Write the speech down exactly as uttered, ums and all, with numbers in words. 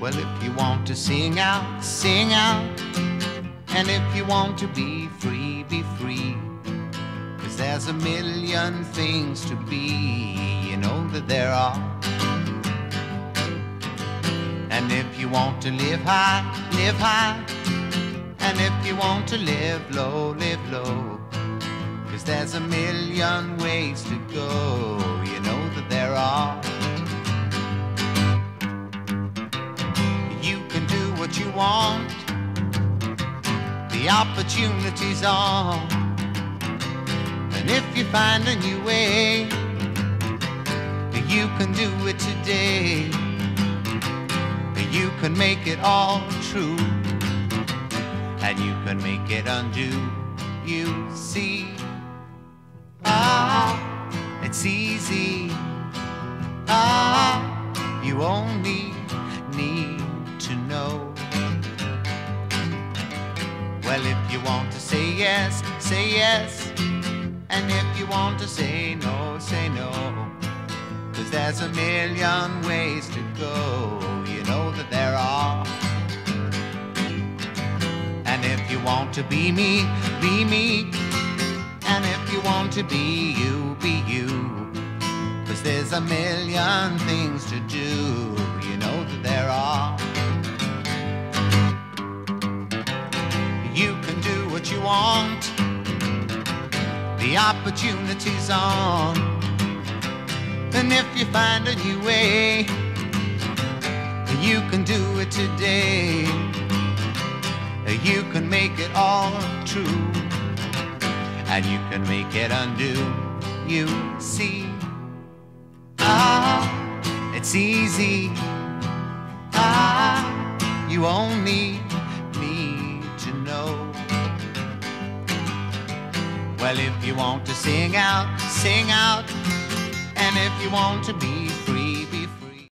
Well, if you want to sing out, sing out. And if you want to be free, be free. 'Cause there's a million things to be, you know that there are. And if you want to live high, live high. And if you want to live low, live low. 'Cause there's a million ways to go, you know that there are. You can do what you want. The opportunity's on. And if you find a new way, you can do it today. You can make it all true, and you can make it undo. You see, ah, it's easy. Ah, you only need to know. Well, if you want to say yes, say yes. And if you want to say no, say no. 'Cause there's a million ways to go, you know that there are. And if you want to be me, be me. And if you want to be you, be you. 'Cause there's a million things to do, you know that there are. You can do what you want. The opportunity's on. And if you find a new way, you can do it today. You can make it all true, and you can make it undo. You see, ah, it's easy. Ah, you only need to know. Well, if you want to sing out, sing out. And if you want to be free,